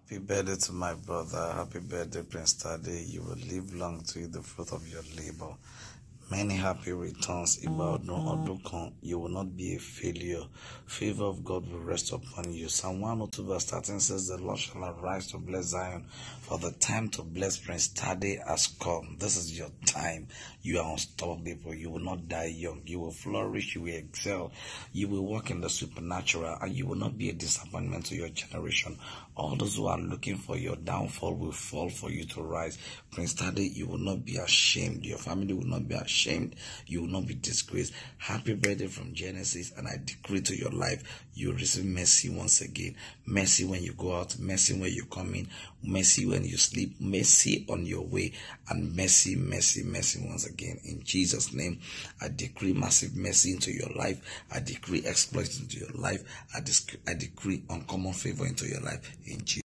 Happy birthday to my brother. Happy birthday, Prince Tade. You will live long to eat the fruit of your labor. Many happy returns. You will not be a failure. Favor of God will rest upon you. Psalm 102 verse 13 says, The Lord shall arise to bless Zion, for the time to bless Prince Tade has come. This is your time. You are unstoppable. You will not die young. You will flourish. You will excel. You will walk in the supernatural, and you will not be a disappointment to your generation. All those who are looking for your downfall will fall for you to rise. Prince Tade, you will not be ashamed. Your family will not be ashamed. You will not be disgraced. Happy birthday from Genesis, and I decree to your life, you will receive mercy once again. Mercy when you go out, mercy when you come in, mercy when you sleep, mercy on your way, and mercy once again. In Jesus' name, I decree massive mercy into your life. I decree exploits into your life. I decree uncommon favor into your life. In Jesus'